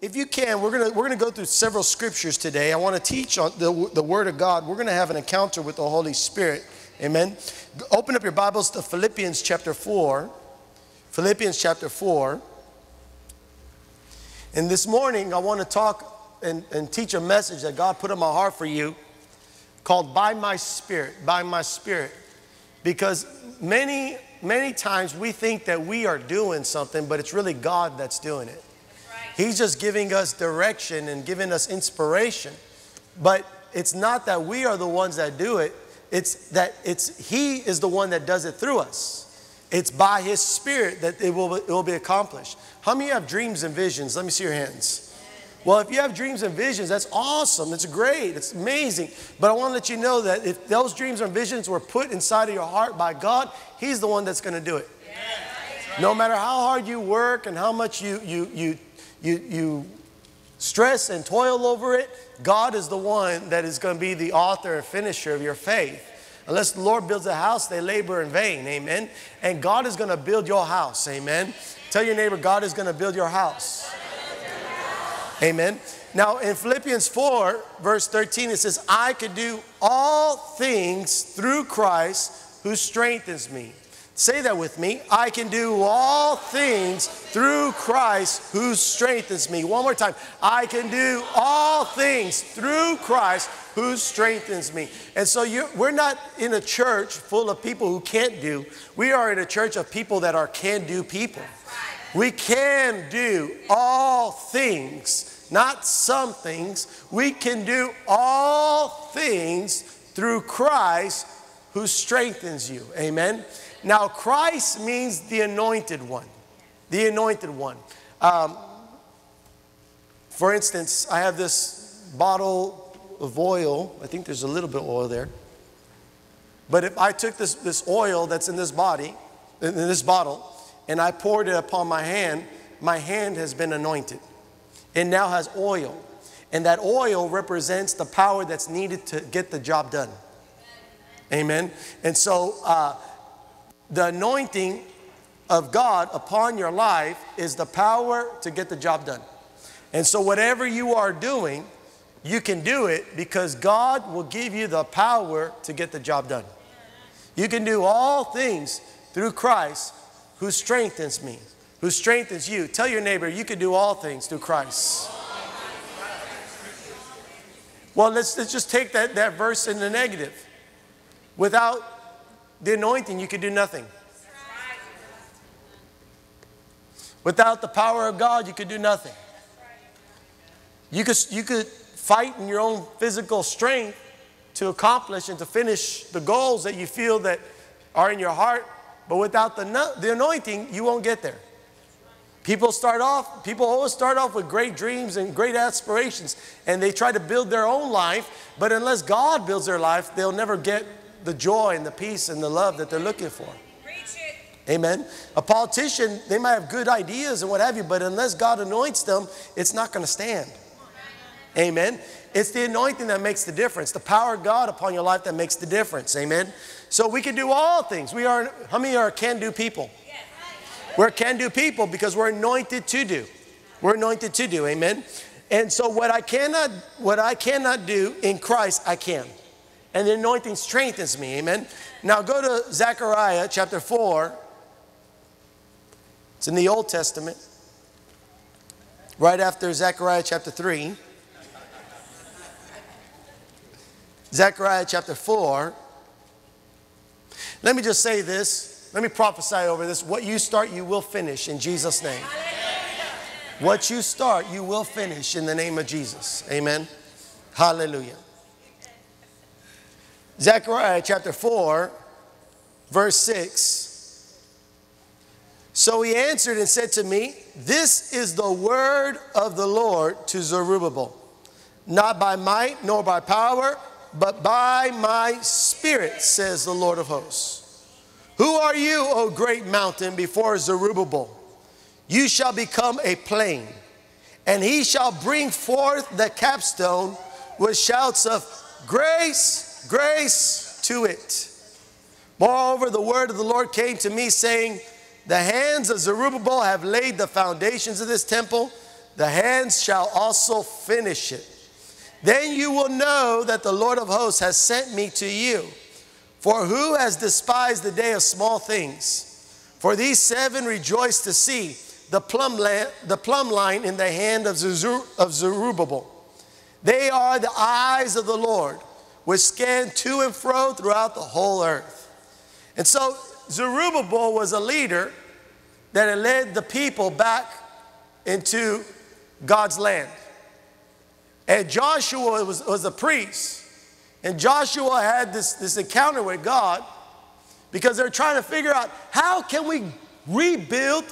if you can, we're gonna go through several scriptures today. I want to teach on the Word of God. We're going to have an encounter with the Holy Spirit. Amen. Open up your Bibles to Philippians chapter 4. Philippians chapter 4. And this morning, I want to talk and teach a message that God put in my heart for you called By My Spirit, By My Spirit. Because many times we think that we are doing something, but it's really God that's doing it. He's just giving us direction and giving us inspiration. But it's not that we are the ones that do it. It's that He is the one that does it through us. It's by His Spirit that it will be accomplished. How many of you have dreams and visions? Let me see your hands. Well, if you have dreams and visions, that's awesome. It's great. It's amazing. But I want to let you know that if those dreams and visions were put inside of your heart by God, He's the one that's going to do it. No matter how hard you work and how much you stress and toil over it, God is the one that is going to be the author and finisher of your faith. Unless the Lord builds a house, they labor in vain. Amen. And God is going to build your house. Amen. Tell your neighbor, God is going to build your house. Amen. Now in Philippians 4 verse 13 it says, I can do all things through Christ who strengthens me. Say that with me. I can do all things through Christ who strengthens me. One more time. I can do all things through Christ who strengthens me. And so we're not in a church full of people who can't do. We are in a church of people that are can-do people. We can do all things, not some things. We can do all things through Christ who strengthens you. Amen. Now, Christ means the anointed one. The anointed one. For instance, I have this bottle of oil. I think there's a little bit of oil there. But if I took this oil that's in this body, in this bottle, and I poured it upon my hand has been anointed. It now has oil. And that oil represents the power that's needed to get the job done. Amen. And so, the anointing of God upon your life is the power to get the job done. And so whatever you are doing, you can do it because God will give you the power to get the job done. You can do all things through Christ who strengthens me, who strengthens you. Tell your neighbor, you can do all things through Christ. Well, let's just take that verse in the negative. Without the anointing, you could do nothing. Without the power of God, you could do nothing. You could fight in your own physical strength to accomplish and to finish the goals that you feel that are in your heart. But without the anointing, you won't get there. People always start off with great dreams and great aspirations, and they try to build their own life. But unless God builds their life, they'll never get the joy and the peace and the love that they're looking for. Amen. A politician, they might have good ideas and what have you, but unless God anoints them, it's not going to stand. Amen. It's the anointing that makes the difference. The power of God upon your life that makes the difference. Amen. So we can do all things. How many are can-do people? We're can-do people because we're anointed to do. We're anointed to do. Amen. And so what I cannot do in Christ, I can. And the anointing strengthens me. Amen. Now go to Zechariah chapter 4. It's in the Old Testament. Right after Zechariah chapter 3. Zechariah chapter 4. Let me just say this. Let me prophesy over this. What you start, you will finish in Jesus' name. What you start, you will finish in the name of Jesus. Amen. Hallelujah. Zechariah chapter 4, verse 6. So he answered and said to me, this is the word of the Lord to Zerubbabel, not by might nor by power, but by my Spirit, says the Lord of hosts. Who are you, O great mountain, before Zerubbabel? You shall become a plain, and he shall bring forth the capstone with shouts of grace, grace to it. Moreover, the word of the Lord came to me, saying, the hands of Zerubbabel have laid the foundations of this temple. the hands shall also finish it. Then you will know that the Lord of hosts has sent me to you. For who has despised the day of small things? For these 7 rejoice to see the plumb line in the hand of Zerubbabel. They are the eyes of the Lord, which scan to and fro throughout the whole earth. And so Zerubbabel was a leader that had led the people back into God's land. And Joshua was a priest. And Joshua had this encounter with God because they're trying to figure out, how can we rebuild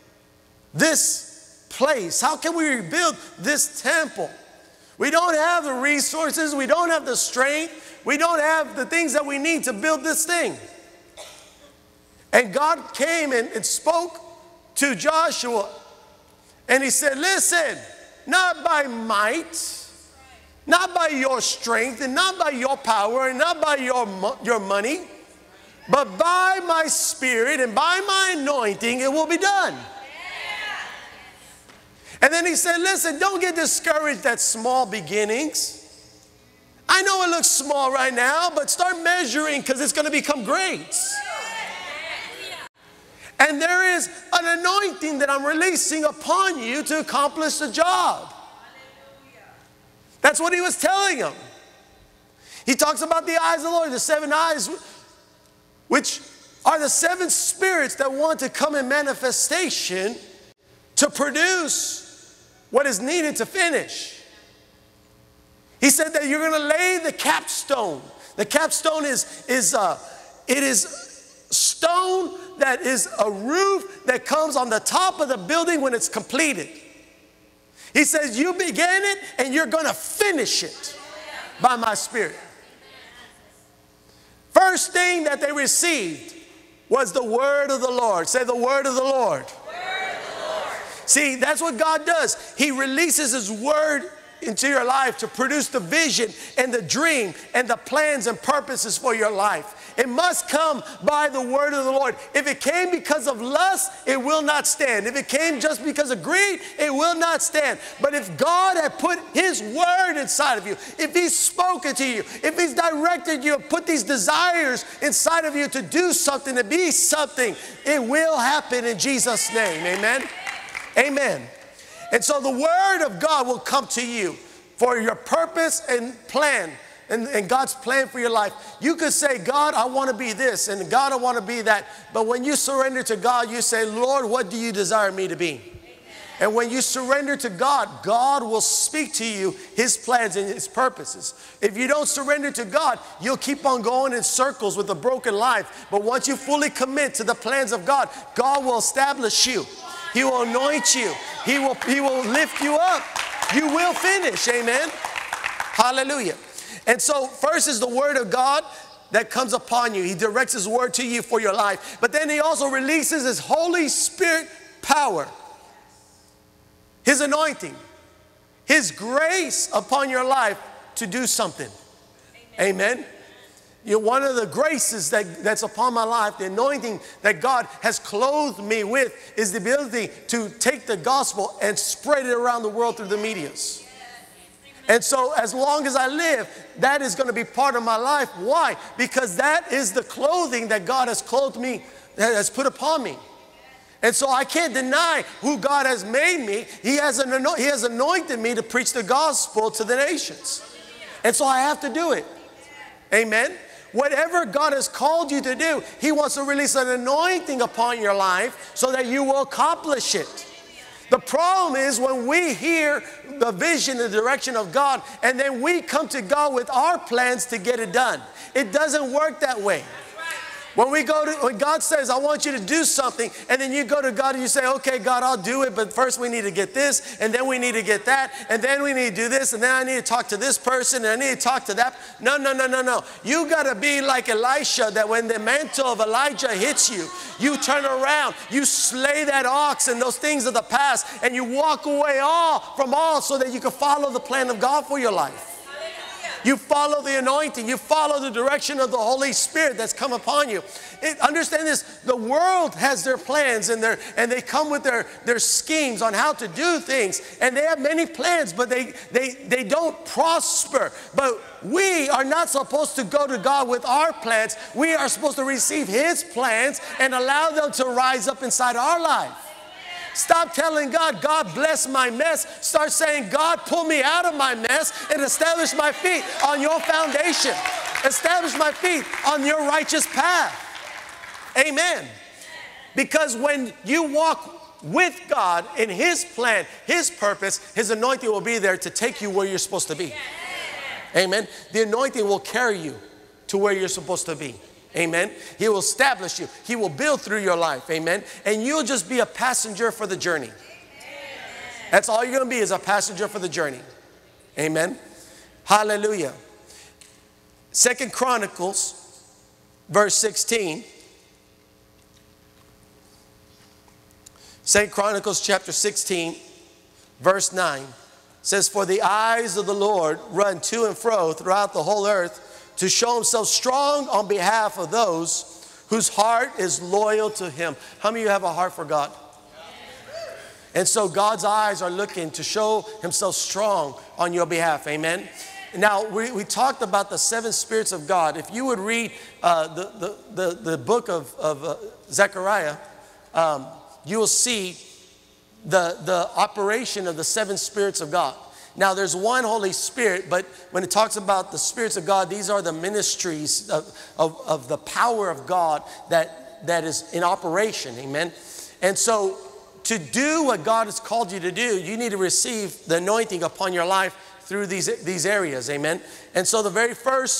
this place? How can we rebuild this temple? We don't have the resources. We don't have the strength. We don't have the things that we need to build this thing. And God came and spoke to Joshua. And he said, listen, not by might, not by your strength, and not by your power, and not by your money, but by my Spirit and by my anointing, it will be done. And then he said, listen, don't get discouraged at small beginnings. I know it looks small right now, but start measuring, because it's going to become great. And there is an anointing that I'm releasing upon you to accomplish the job. That's what he was telling them. He talks about the eyes of the Lord, the 7 eyes, which are the 7 spirits that want to come in manifestation to produce what is needed to finish. He said that you're going to lay the capstone. The capstone is stone that is a roof that comes on the top of the building when it's completed. He says, you began it and you're going to finish it by my Spirit. First thing that they received was the word of the Lord. Say the word of the Lord. See, that's what God does. He releases His word into your life to produce the vision and the dream and the plans and purposes for your life. It must come by the word of the Lord. If it came because of lust, it will not stand. If it came just because of greed, it will not stand. But if God had put His word inside of you, if He's spoken to you, if He's directed you, put these desires inside of you to do something, to be something, it will happen in Jesus' name. Amen? Amen. And so the word of God will come to you for your purpose and plan and God's plan for your life. You could say, God, I want to be this, and God, I want to be that. But when you surrender to God, you say, Lord, what do you desire me to be? Amen. And when you surrender to God, God will speak to you His plans and His purposes. If you don't surrender to God, you'll keep on going in circles with a broken life. But once you fully commit to the plans of God, God will establish you. He will anoint you. He will lift you up. You will finish. Amen. Hallelujah. And so first is the word of God that comes upon you. He directs His word to you for your life. But then He also releases His Holy Spirit power, His anointing, His grace upon your life to do something. Amen. One of the graces that's upon my life, the anointing that God has clothed me with, is the ability to take the gospel and spread it around the world through the medias. And so as long as I live, that is going to be part of my life. Why? Because that is the clothing that God has clothed me, that has put upon me. And so I can't deny who God has made me. He has anointed me to preach the gospel to the nations. And so I have to do it. Amen. Whatever God has called you to do, He wants to release an anointing upon your life so that you will accomplish it. The problem is when we hear the vision, the direction of God, and then we come to God with our plans to get it done. It doesn't work that way. When God says, I want you to do something, and then you go to God and you say, okay, God, I'll do it, but first we need to get this, and then we need to get that, and then we need to do this, and then I need to talk to this person, and I need to talk to that. No. You got to be like Elisha, that when the mantle of Elijah hits you, you turn around, you slay that ox and those things of the past, and you walk away from all so that you can follow the plan of God for your life. You follow the anointing. You follow the direction of the Holy Spirit that's come upon you. Understand this, the world has their plans and they come with their schemes on how to do things. And they have many plans, but they don't prosper. But we are not supposed to go to God with our plans. We are supposed to receive His plans and allow them to rise up inside our life. Stop telling God, God bless my mess. Start saying, God pull me out of my mess and establish my feet on your foundation. Establish my feet on your righteous path. Amen. Because when you walk with God in His plan, His purpose, His anointing will be there to take you where you're supposed to be. Amen. The anointing will carry you to where you're supposed to be. Amen. He will establish you. He will build through your life. Amen. And you'll just be a passenger for the journey. That's all you're going to be, is a passenger for the journey. Amen. Hallelujah. 2 Chronicles, verse 16. 2 Chronicles chapter 16, verse 9 says, for the eyes of the Lord run to and fro throughout the whole earth to show Himself strong on behalf of those whose heart is loyal to Him. How many of you have a heart for God? And so God's eyes are looking to show Himself strong on your behalf. Amen. Now, we talked about the 7 spirits of God. If you would read the book of Zechariah, you will see the operation of the 7 spirits of God. Now, there's one Holy Spirit, but when it talks about the spirits of God, these are the ministries of the power of God that is in operation. Amen. And so to do what God has called you to do, you need to receive the anointing upon your life through these areas. Amen. And so the very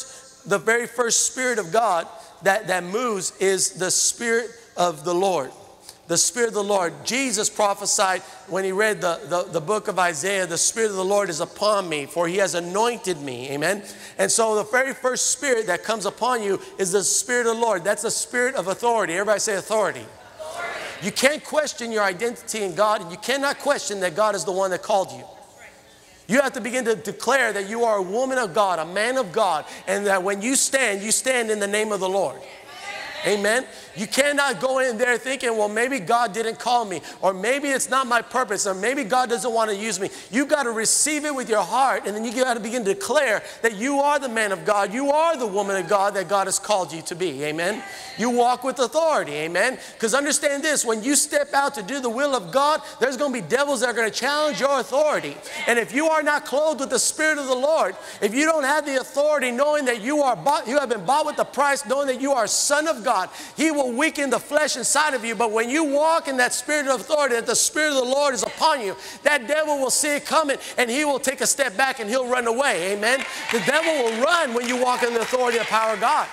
first Spirit of God that moves is the Spirit of the Lord. The Spirit of the Lord. Jesus prophesied when He read the book of Isaiah, the Spirit of the Lord is upon me, for He has anointed me. Amen. And so the very first Spirit that comes upon you is the Spirit of the Lord. That's the Spirit of authority. Everybody say authority. Authority. You can't question your identity in God, and you cannot question that God is the one that called you. You have to begin to declare that you are a woman of God, a man of God, and that when you stand in the name of the Lord. Amen. You cannot go in there thinking, well, maybe God didn't call me, or maybe it's not my purpose, or maybe God doesn't want to use me. You've got to receive it with your heart, and then you got to begin to declare that you are the man of God. You are the woman of God that God has called you to be. Amen. You walk with authority. Amen. Because understand this, when you step out to do the will of God, there's going to be devils that are going to challenge your authority. And if you are not clothed with the Spirit of the Lord, if you don't have the authority knowing that you have been bought with a price, knowing that you are a son of God, He will weaken the flesh inside of you. But when you walk in that spirit of authority, that the Spirit of the Lord is upon you, that devil will see it coming and he will take a step back and he'll run away. Amen. The devil will run when you walk in the authority and the power of God.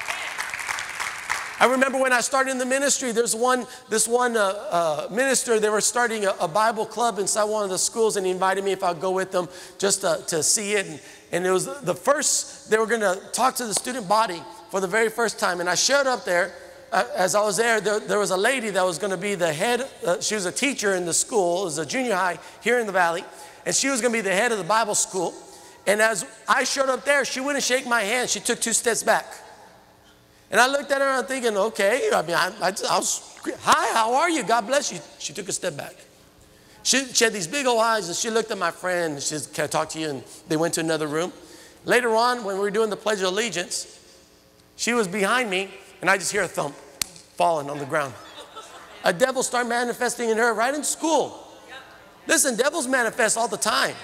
I remember when I started in the ministry, this one minister, they were starting a Bible club inside one of the schools, and he invited me if I'd go with them just to see it. And it was the first, they were going to talk to the student body for the very first time. And I showed up there. As I was there was a lady that was going to be the head. She was a teacher in the school. It was a junior high here in the valley. And she was going to be the head of the Bible school. And as I showed up there, she wouldn't shake my hand. She took 2 steps back. And I looked at her and I'm thinking, okay. I mean, I was, hi, how are you? God bless you. She took a step back. She had these big old eyes, and she looked at my friend. And she said, can I talk to you? And they went to another room. Later on, when we were doing the Pledge of Allegiance, she was behind me, and I just hear a thump falling on the ground. A devil started manifesting in her right in school. Listen, devils manifest all the time.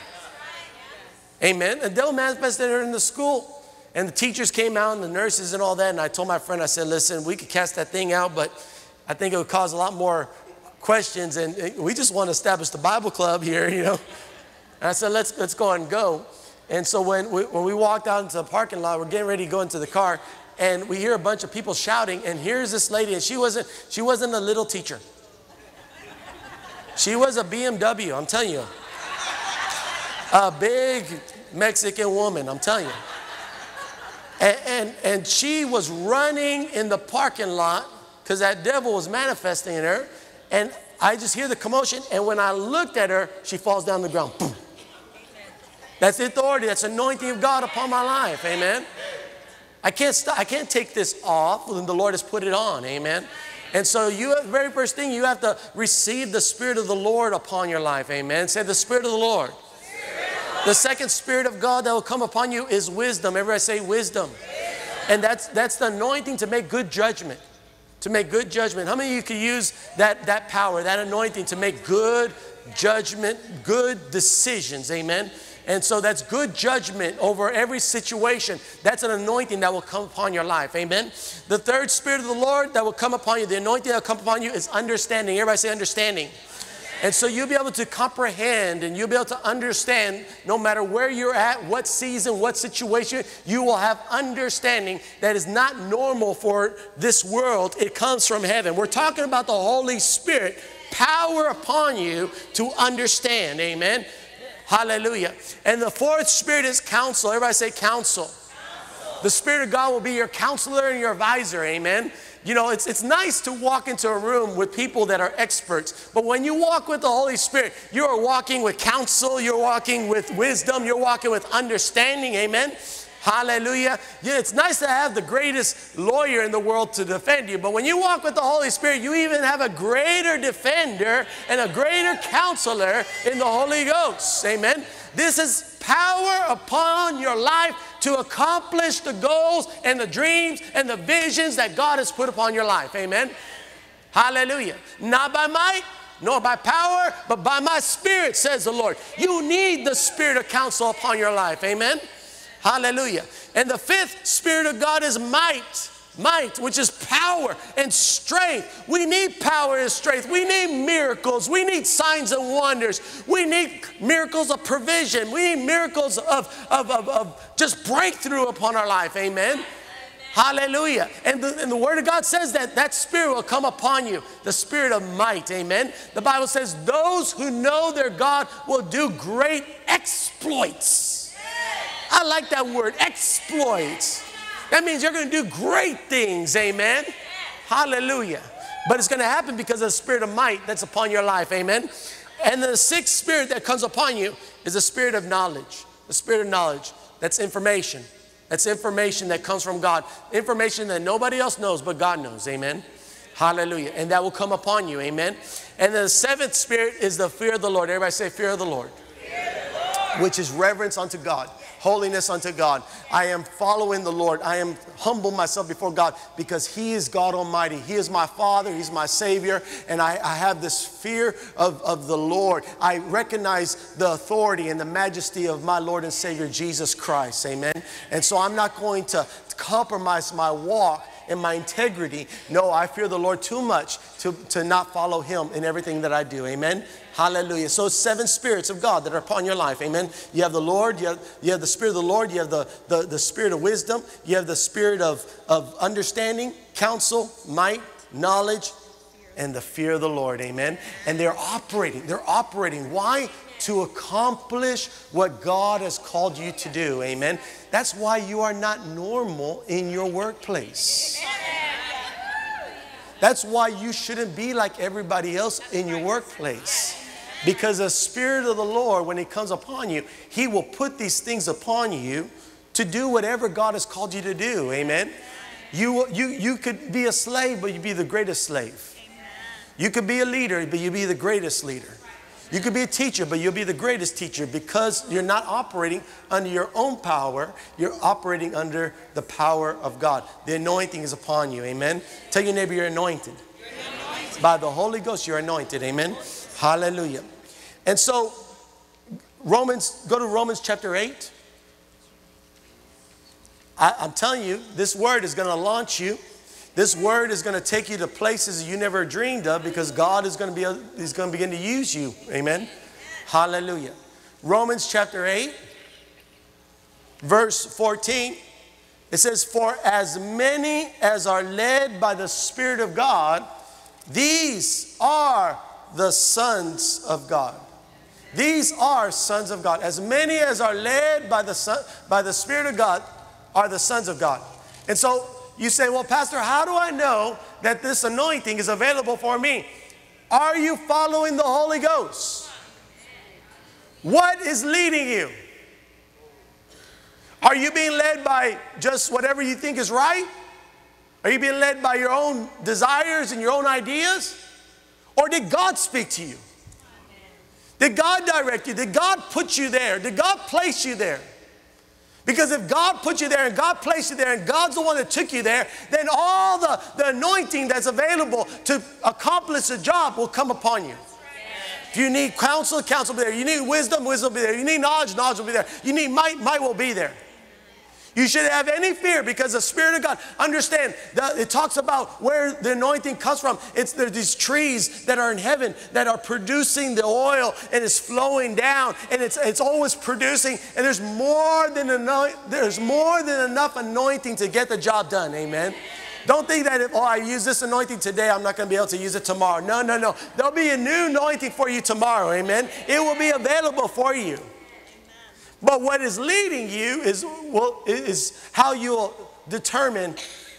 Amen. A devil manifested in her in the school. And the teachers came out and the nurses and all that. And I told my friend, I said, listen, we could cast that thing out, but I think it would cause a lot more questions. And we just want to establish the Bible club here, you know. And I said, let's go and go. And so when we walked out into the parking lot, we're getting ready to go into the car. And we hear a bunch of people shouting, and here's this lady, and she wasn't a little teacher. She was a BMW, I'm telling you. A big Mexican woman, I'm telling you. And she was running in the parking lot because that devil was manifesting in her. And I just hear the commotion, and when I looked at her, she falls down the ground. Boom. That's the authority. That's anointing of God upon my life. Amen. I can't take this off when the Lord has put it on. Amen. And so the very first thing, you have to receive the Spirit of the Lord upon your life. Amen. Say the Spirit of the Lord. The second Spirit of God that will come upon you is wisdom. Everybody say wisdom. And that's the anointing to make good judgment. To make good judgment. How many of you could use that power, that anointing to make good judgment, good decisions? Amen. And so that's good judgment over every situation. That's an anointing that will come upon your life. Amen. The third Spirit of the Lord that will come upon you, the anointing that will come upon you is understanding. Everybody say understanding. And so you'll be able to comprehend and you'll be able to understand no matter where you're at, what season, what situation, you will have understanding that is not normal for this world. It comes from heaven. We're talking about the Holy Spirit, power upon you to understand. Amen. Hallelujah. And the fourth Spirit is counsel. Everybody say counsel. The Spirit of God will be your counselor and your advisor. Amen. You know, it's nice to walk into a room with people that are experts. But when you walk with the Holy Spirit, you are walking with counsel. You're walking with wisdom. You're walking with understanding. Amen. Hallelujah. Yeah, it's nice to have the greatest lawyer in the world to defend you. But when you walk with the Holy Spirit, you even have a greater defender and a greater counselor in the Holy Ghost. Amen. This is power upon your life to accomplish the goals and the dreams and the visions that God has put upon your life. Amen. Hallelujah. Not by might, nor by power, but by my Spirit, says the Lord. You need the Spirit of counsel upon your life. Amen. Hallelujah. And the fifth Spirit of God is might. Might, which is power and strength. We need power and strength. We need miracles. We need signs and wonders. We need miracles of provision. We need miracles of just breakthrough upon our life. Amen. Hallelujah. And the Word of God says that Spirit will come upon you. The Spirit of might. Amen. The Bible says those who know their God will do great exploits. I like that word, exploits. That means you're going to do great things. Amen. Hallelujah. But it's going to happen because of the Spirit of might that's upon your life. Amen. And the sixth Spirit that comes upon you is the Spirit of knowledge. The Spirit of knowledge. That's information. That's information that comes from God. Information that nobody else knows but God knows. Amen. Hallelujah. And that will come upon you. Amen. And the seventh Spirit is the fear of the Lord. Everybody say fear of the Lord. Which is reverence unto God. Holiness unto God. I am following the Lord. I am humble myself before God because He is God Almighty. He is my Father. He's my Savior. And I have this fear of the Lord. I recognize the authority and the majesty of my Lord and Savior, Jesus Christ. Amen. And so I'm not going to compromise my walk and my integrity. No, I fear the Lord too much to not follow Him in everything that I do. Amen. Hallelujah. So 7 spirits of God that are upon your life. Amen. You have the Lord. You have the Spirit of the Lord. You have the Spirit of wisdom. You have the Spirit of understanding, counsel, might, knowledge, and the fear of the Lord. Amen. And they're operating. They're operating. Why? To accomplish what God has called you to do. Amen. That's why you are not normal in your workplace. That's why you shouldn't be like everybody else in your workplace. Because the Spirit of the Lord, when He comes upon you, He will put these things upon you to do whatever God has called you to do. Amen. You could be a slave, but you'd be the greatest slave. You could be a leader, but you'd be the greatest leader. You could be a teacher, but you'll be the greatest teacher because you're not operating under your own power. You're operating under the power of God. The anointing is upon you. Amen. Tell your neighbor you're anointed. By the Holy Ghost, you're anointed. Amen. Hallelujah. And so, go to Romans chapter 8. I'm telling you, this word is going to launch you. This word is going to take you to places you never dreamed of because God is going to begin to use you. Amen. Hallelujah. Romans chapter 8, verse 14. It says, for as many as are led by the Spirit of God, these are the sons of God. These are sons of God. As many as are led by the Spirit of God are the sons of God. And so you say, well, Pastor, how do I know that this anointing is available for me? Are you following the Holy Ghost? What is leading you? Are you being led by just whatever you think is right? Are you being led by your own desires and your own ideas? Or did God speak to you? Did God direct you? Did God put you there? Did God place you there? Because if God put you there and God placed you there and God's the one that took you there, then all the anointing that's available to accomplish the job will come upon you. If you need counsel, counsel will be there. You need wisdom, wisdom will be there. You need knowledge, knowledge will be there. You need might, might will be there. You shouldn't have any fear because the Spirit of God, understand, it talks about where the anointing comes from. There's these trees that are in heaven that are producing the oil and it's flowing down and it's always producing, and there's more than enough anointing to get the job done. Amen. Don't think that if, I use this anointing today, I'm not going to be able to use it tomorrow. No, no, no. There'll be a new anointing for you tomorrow. Amen. It will be available for you. But what is leading you is how you'll determine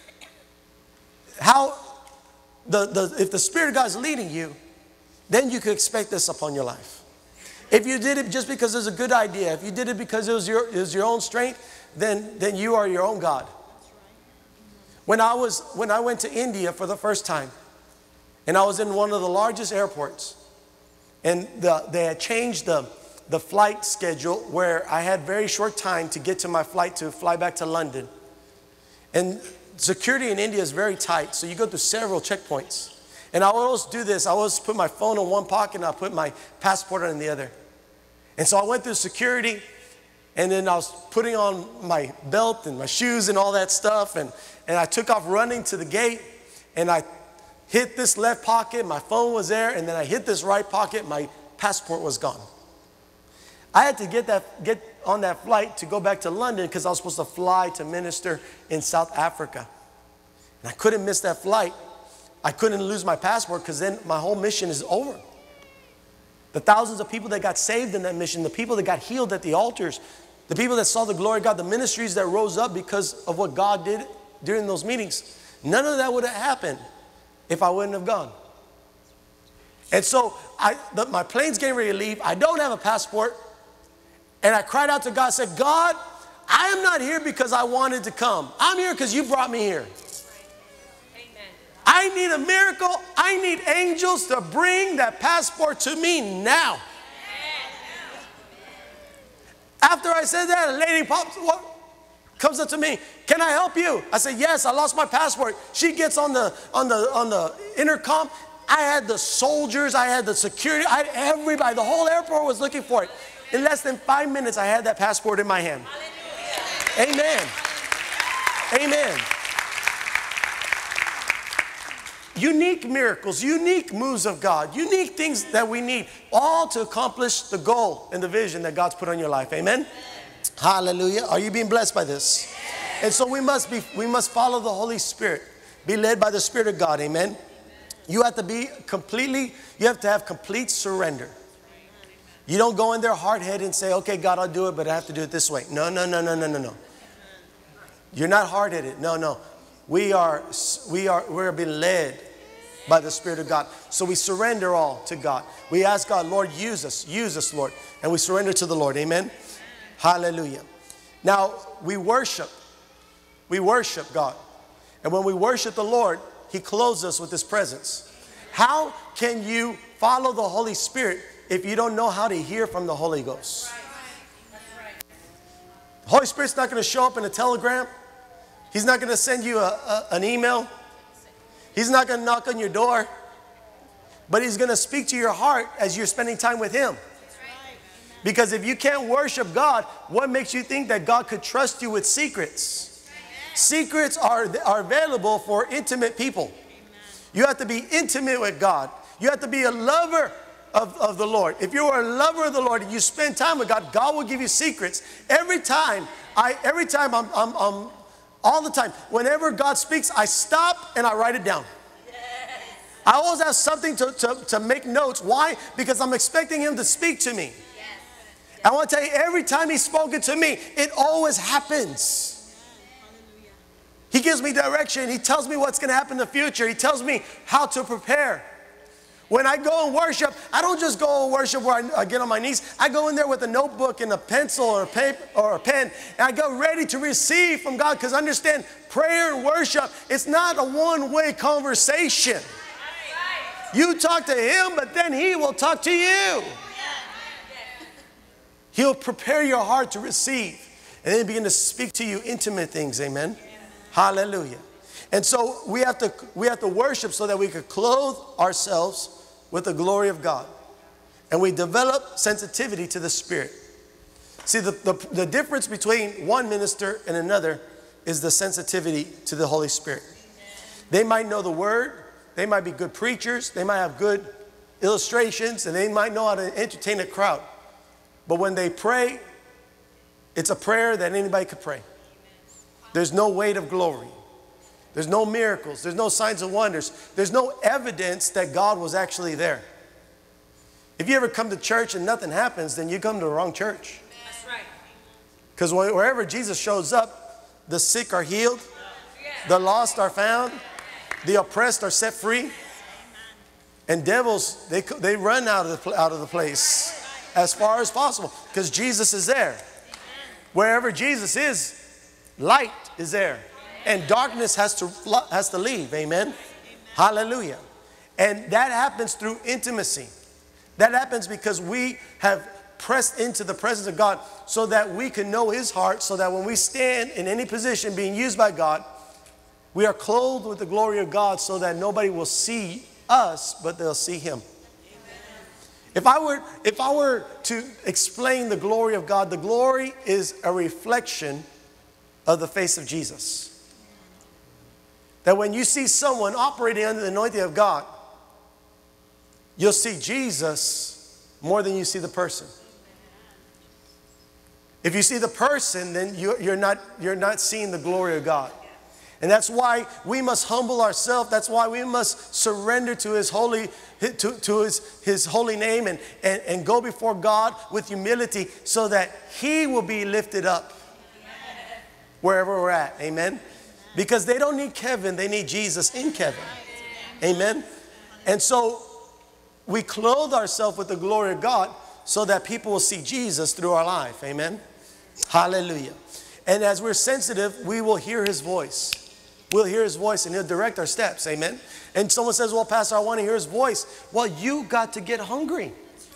how if the Spirit of God is leading you, then you can expect this upon your life. If you did it just because it's a good idea, if you did it because it was your own strength, then you are your own God. When I went to India for the first time, and I was in one of the largest airports, and they had changed the flight schedule where I had very short time to get to my flight to fly back to London. And security in India is very tight, so you go through several checkpoints. And I would always do this. I always put my phone in one pocket and I put my passport in the other. And so I went through security, and then I was putting on my belt and my shoes and all that stuff, and I took off running to the gate, and I hit this left pocket, my phone was there, and then I hit this right pocket, my passport was gone. I had to get on that flight to go back to London because I was supposed to fly to minister in South Africa. And I couldn't miss that flight. I couldn't lose my passport because then my whole mission is over. The thousands of people that got saved in that mission, the people that got healed at the altars, the people that saw the glory of God, the ministries that rose up because of what God did during those meetings, none of that would have happened if I wouldn't have gone. And so my plane's getting ready to leave. I don't have a passport. And I cried out to God, said, God, I am not here because I wanted to come. I'm here because you brought me here. Amen. I need a miracle. I need angels to bring that passport to me now. After I said that, a lady comes up to me. Can I help you? I said, yes, I lost my passport. She gets on the intercom. I had the soldiers, I had the security, I had everybody. The whole airport was looking for it. In less than 5 minutes, I had that passport in my hand. Hallelujah. Amen. Amen. Unique miracles, unique moves of God, unique things that we need, all to accomplish the goal and the vision that God's put on your life. Amen. Hallelujah. Are you being blessed by this? And so we must follow the Holy Spirit, be led by the Spirit of God. Amen. You have to have complete surrender. You don't go in there hard-headed and say, okay, God, I'll do it, but I have to do it this way. No, no, no, no, no, no, no. You're not hard-headed. No, no. We're being led by the Spirit of God. So we surrender all to God. We ask God, Lord, use us, Lord. And we surrender to the Lord. Amen. Hallelujah. Now, we worship God. And when we worship the Lord, He clothes us with His presence. How can you follow the Holy Spirit if you don't know how to hear from the Holy Ghost? The Holy Spirit's not going to show up in a telegram. He's not going to send you an email. He's not going to knock on your door. But He's going to speak to your heart as you're spending time with Him. Because if you can't worship God, what makes you think that God could trust you with secrets? Secrets are available for intimate people. You have to be intimate with God. You have to be a lover of the Lord. If you are a lover of the Lord and you spend time with God, God will give you secrets. Every time, all the time, whenever God speaks, I stop and I write it down. I always have something to make notes. Why? Because I'm expecting Him to speak to me. I want to tell you, every time He's spoken to me, it always happens. He gives me direction. He tells me what's going to happen in the future. He tells me how to prepare. When I go and worship, I don't just go and worship where I get on my knees. I go in there with a notebook and a pencil or a paper or a pen, and I go ready to receive from God, because understand, prayer and worship, it's not a one-way conversation. You talk to Him, but then He will talk to you. He'll prepare your heart to receive, and then begin to speak to you intimate things. Amen. Hallelujah. And so we have to worship so that we could clothe ourselves with the glory of God. And we develop sensitivity to the Spirit. See, the difference between one minister and another is the sensitivity to the Holy Spirit. They might know the Word. They might be good preachers. They might have good illustrations. And they might know how to entertain a crowd. But when they pray, it's a prayer that anybody could pray. There's no weight of glory. There's no miracles. There's no signs and wonders. There's no evidence that God was actually there. If you ever come to church and nothing happens, then you come to the wrong church. That's right. Because wherever Jesus shows up, the sick are healed, the lost are found, the oppressed are set free, and devils, they run out of the place as far as possible, because Jesus is there. Wherever Jesus is, light is there. And darkness has to leave. Amen? Hallelujah. And that happens through intimacy. That happens because we have pressed into the presence of God so that we can know His heart, so that when we stand in any position being used by God, we are clothed with the glory of God, so that nobody will see us, but they'll see Him. If I were to explain the glory of God, the glory is a reflection of the face of Jesus. That when you see someone operating under the anointing of God, you'll see Jesus more than you see the person. If you see the person, then you're not seeing the glory of God. And that's why we must humble ourselves. That's why we must surrender to His holy, to his holy name, and go before God with humility, so that He will be lifted up wherever we're at. Amen. Because they don't need Kevin, they need Jesus in Kevin. Amen. And so we clothe ourselves with the glory of God so that people will see Jesus through our life. Amen. Hallelujah. And as we're sensitive, we will hear His voice. We'll hear His voice, and He'll direct our steps. Amen. And someone says, well, Pastor, I want to hear His voice. Well, you got to get hungry.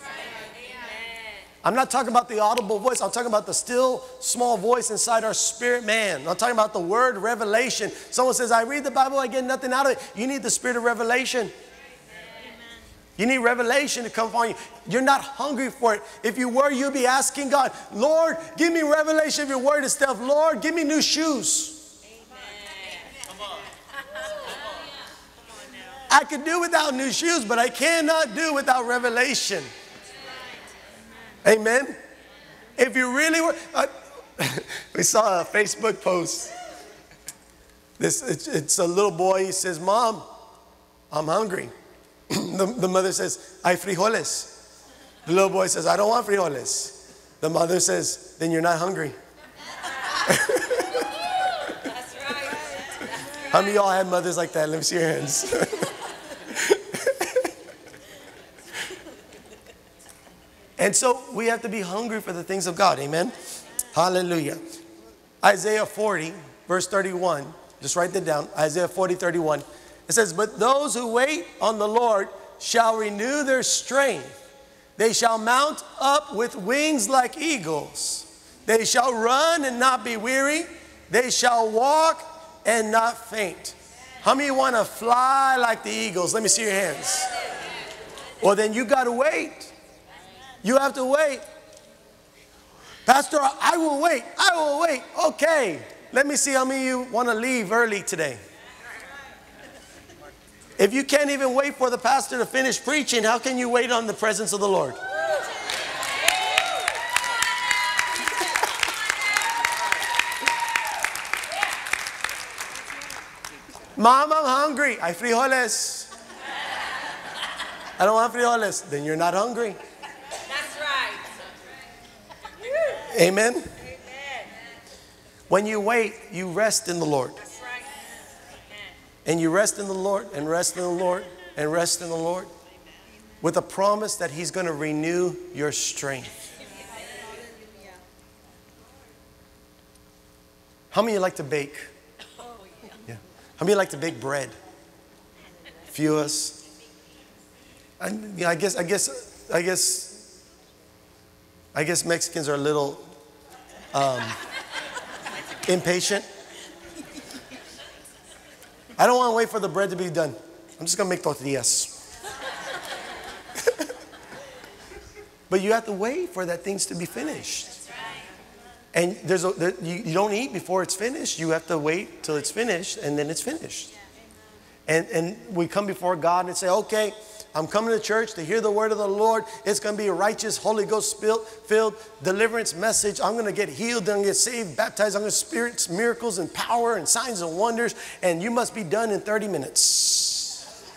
I'm not talking about the audible voice. I'm talking about the still small voice inside our spirit man. I'm talking about the word revelation. Someone says, I read the Bible, I get nothing out of it. You need the spirit of revelation. You need revelation to come upon you. You're not hungry for it. If you were, you'd be asking God, Lord, give me revelation of your word and stuff. Lord, give me new shoes. Come on. I could do without new shoes, but I cannot do without revelation. Amen. If you really were, we saw a Facebook post. It's a little boy. He says, Mom, I'm hungry. The mother says, hay frijoles. The little boy says, I don't want frijoles. The mother says, then you're not hungry. That's right. How many of y'all have mothers like that? Let me see your hands. And so we have to be hungry for the things of God. Amen. Hallelujah. Isaiah 40, verse 31. Just write that down. Isaiah 40, 31. It says, but those who wait on the Lord shall renew their strength. They shall mount up with wings like eagles. They shall run and not be weary. They shall walk and not faint. How many want to fly like the eagles? Let me see your hands. Well, then you got to wait. You have to wait. Pastor, I will wait. I will wait. Okay. Let me see how many of you want to leave early today. If you can't even wait for the pastor to finish preaching, how can you wait on the presence of the Lord? Mom, I'm hungry. Hay frijoles. I don't want frijoles. Then you're not hungry. That's right. Amen. Amen. When you wait, you rest in the Lord. That's right. And you rest in the Lord and rest in the Lord and rest in the Lord. with a promise that He's going to renew your strength. How many of you like to bake? Yeah. How many of you like to bake bread? A few of us. I guess Mexicans are a little impatient. I don't want to wait for the bread to be done. I'm just going to make tortillas. But you have to wait for that things to be finished. And you don't eat before it's finished. You have to wait till it's finished, and then it's finished. And we come before God and say, okay, I'm coming to church to hear the word of the Lord. It's going to be a righteous, Holy Ghost filled deliverance message. I'm going to get healed. I'm going to get saved, baptized. I'm going to experience miracles and power and signs and wonders. And you must be done in 30 minutes.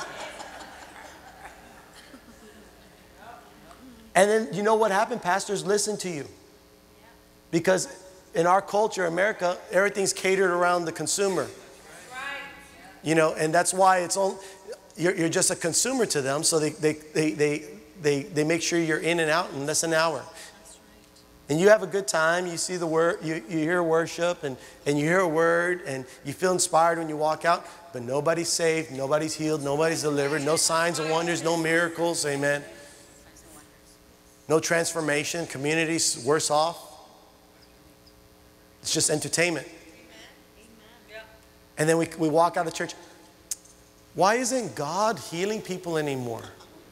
And then you know what happened? Pastors listen to you. Because in our culture, America, everything's catered around the consumer. You know, and that's why it's all... You're just a consumer to them, so they make sure you're in and out in less than an hour. And you have a good time. You see the word, you hear worship, and you hear a word, and you feel inspired when you walk out. But nobody's saved, nobody's healed, nobody's delivered, no signs and wonders, no miracles. Amen. No transformation. Community's worse off. It's just entertainment. And then we walk out of church. Why isn't God healing people anymore?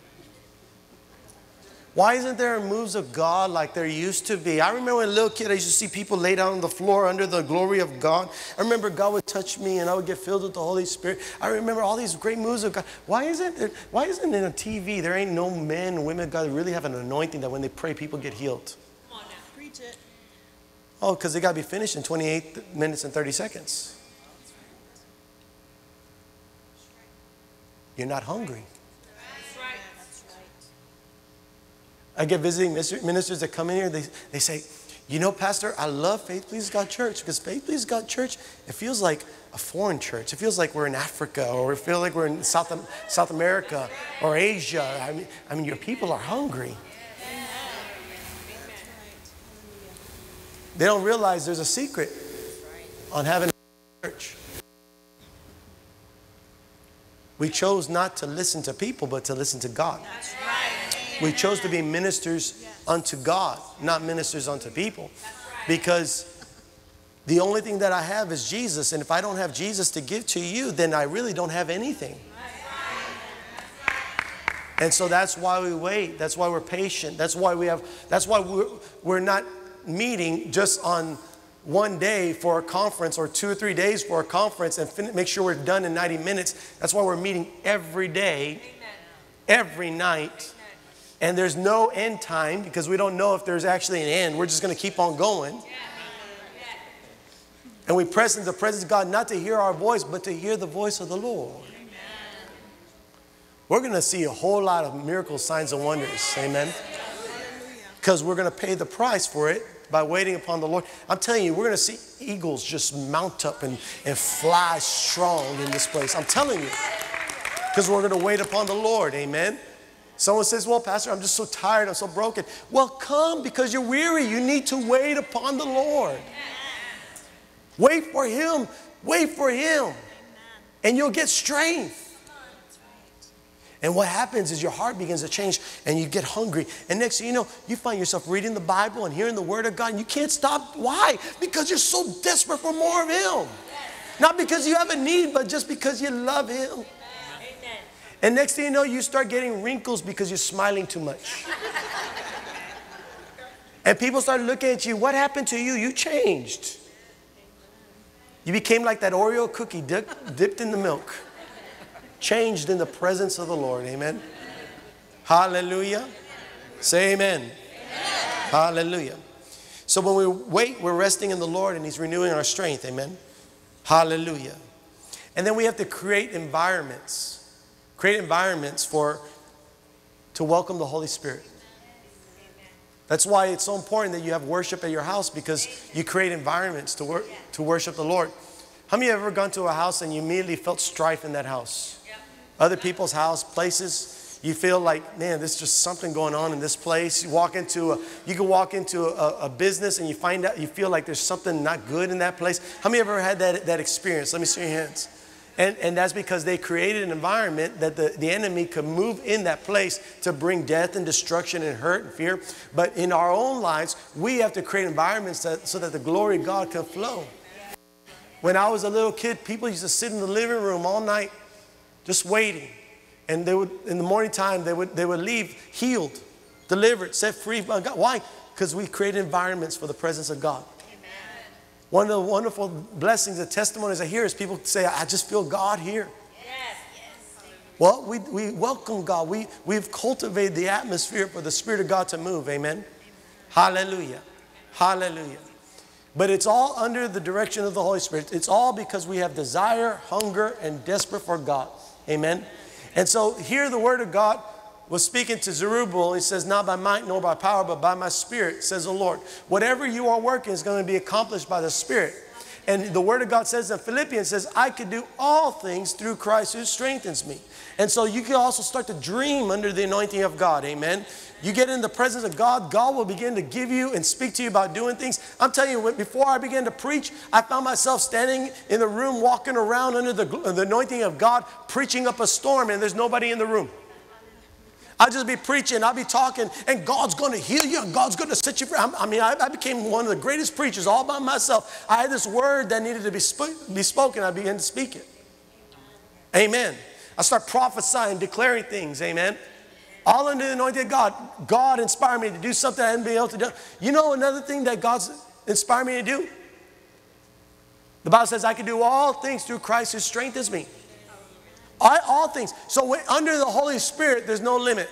Why isn't there moves of God like there used to be? I remember when a little kid, I used to see people lay down on the floor under the glory of God. I remember God would touch me and I would get filled with the Holy Spirit. I remember all these great moves of God. Why isn't it on TV? There ain't no men and women of God that really have an anointing that when they pray, people get healed. Come on now, preach it. Oh, because they got to be finished in 28 minutes and 30 seconds. You're not hungry. That's right. That's right. I get visiting ministers that come in here. They say, you know, Pastor, I love Faith Please God Church, because Faith Please God Church, it feels like a foreign church. It feels like we're in Africa, or it feels like we're in South America or Asia. I mean, your people are hungry. They don't realize there's a secret on having a church. We chose not to listen to people, but to listen to God. That's right. We chose to be ministers unto God, not ministers unto people. Because the only thing that I have is Jesus. And if I don't have Jesus to give to you, then I really don't have anything. And so that's why we wait. That's why we're patient. That's why we're not meeting just on one day for a conference or 2 or 3 days for a conference and make sure we're done in 90 minutes. That's why we're meeting every day, every night. And there's no end time because we don't know if there's actually an end. We're just going to keep on going. And we press into the presence of God not to hear our voice, but to hear the voice of the Lord. We're going to see a whole lot of miracles, signs, and wonders. Amen. Because we're going to pay the price for it by waiting upon the Lord. I'm telling you, we're going to see eagles just mount up and fly strong in this place. I'm telling you. Because we're going to wait upon the Lord. Amen. Someone says, well, Pastor, I'm just so tired. I'm so broken. Well, come because you're weary. You need to wait upon the Lord. Wait for Him. Wait for Him. And you'll get strength. And what happens is your heart begins to change and you get hungry. And next thing you know, you find yourself reading the Bible and hearing the Word of God and you can't stop. Why? Because you're so desperate for more of Him. Not because you have a need, but just because you love Him. Amen. And next thing you know, you start getting wrinkles because you're smiling too much. And people start looking at you. What happened to you? You changed. You became like that Oreo cookie dipped in the milk. Changed in the presence of the Lord. Amen. Hallelujah. Say amen. Amen. Hallelujah. So when we wait, we're resting in the Lord and He's renewing our strength. Amen. Hallelujah. And then we have to create environments. Create environments to welcome the Holy Spirit. That's why it's so important that you have worship at your house, because you create environments to worship the Lord. How many of you have ever gone to a house and you immediately felt strife in that house? Other people's house, places, You feel like, man, there's just something going on in this place. You can walk into a business and you find out, you feel like there's something not good in that place. How many of you ever had that experience? Let me see your hands. And that's because they created an environment that the enemy could move in that place to bring death and destruction and hurt and fear. But in our own lives, we have to create environments so that the glory of God can flow. When I was a little kid, people used to sit in the living room all night just waiting. And they would, in the morning time, they would leave healed, delivered, set free by God. Why? Because we create environments for the presence of God. One of the wonderful blessings and testimonies I hear is people say, I just feel God here. Yes. Well, we welcome God. We've cultivated the atmosphere for the Spirit of God to move. Amen. Hallelujah. Hallelujah. But it's all under the direction of the Holy Spirit. It's all because we have desire, hunger, and desperate for God. Amen. And so here the Word of God was speaking to Zerubbabel. He says, not by might nor by power, but by my Spirit, says the Lord. Whatever you are working is going to be accomplished by the Spirit. And the Word of God says in Philippians, says, I can do all things through Christ who strengthens me. And so you can also start to dream under the anointing of God. Amen. You get in the presence of God, God will begin to give you and speak to you about doing things. I'm telling you, before I began to preach, I found myself standing in the room, walking around under the anointing of God, preaching up a storm, and there's nobody in the room. I'll just be preaching, I'll be talking, and God's going to heal you, and God's going to set you free. I became one of the greatest preachers all by myself. I had this word that needed to be spoken. I began to speak it. Amen. I start prophesying, declaring things. Amen. All under the anointing of God. God inspired me to do something I hadn't been able to do. You know another thing that God's inspired me to do? The Bible says I can do all things through Christ who strengthens me. All things. So under the Holy Spirit, there's no limit.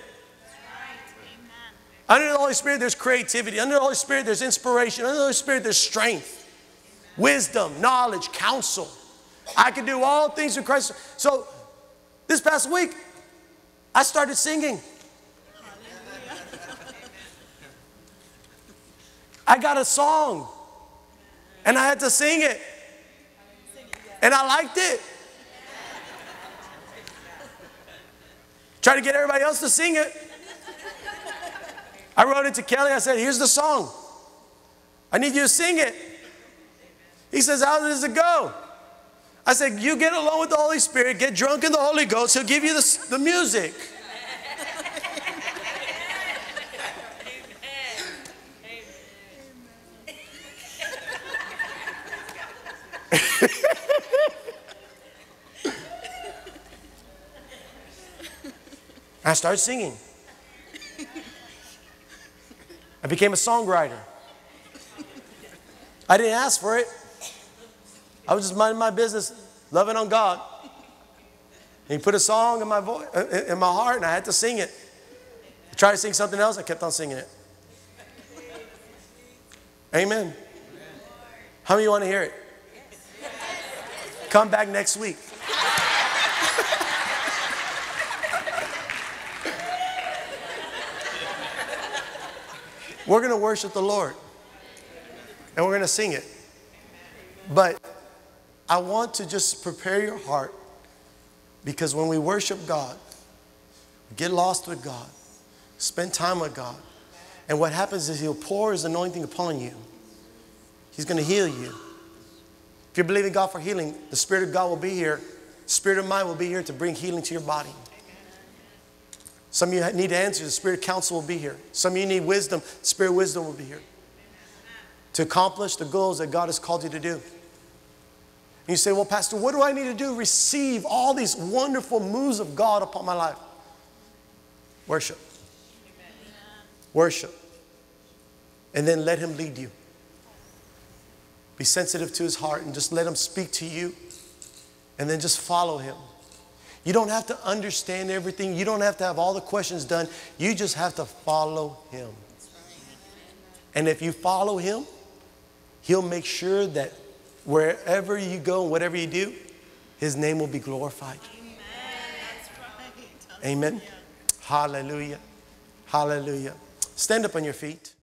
Under the Holy Spirit, there's creativity. Under the Holy Spirit, there's inspiration. Under the Holy Spirit, there's strength, wisdom, knowledge, counsel. I can do all things through Christ. So this past week, I started singing. I got a song, and I had to sing it, and I liked it. Try to get everybody else to sing it. I wrote it to Kelly. I said, here's the song. I need you to sing it. He says, how does it go? I said, you get along with the Holy Spirit, get drunk in the Holy Ghost. He'll give you the music. I started singing. I became a songwriter. I didn't ask for it. I was just minding my business, loving on God. And He put a song in my voice, in my heart, and I had to sing it. I tried to sing something else, I kept on singing it. Amen. How many of you want to hear it? Come back next week. We're going to worship the Lord. And we're going to sing it. But I want to just prepare your heart, because when we worship God, get lost with God, spend time with God, and what happens is He'll pour His anointing upon you. He's going to heal you. If you're believing God for healing, the Spirit of God will be here. Spirit of mind will be here to bring healing to your body. Some of you need answers. The Spirit of counsel will be here. Some of you need wisdom. The Spirit of wisdom will be here to accomplish the goals that God has called you to do. And you say, well, Pastor, what do I need to do to receive all these wonderful moves of God upon my life? Worship. Worship. And then let Him lead you. Be sensitive to His heart and just let Him speak to you. And then just follow Him. You don't have to understand everything. You don't have to have all the questions done. You just have to follow Him. And if you follow Him, He'll make sure that wherever you go, whatever you do, His name will be glorified. Amen. Amen. Hallelujah. Hallelujah. Stand up on your feet.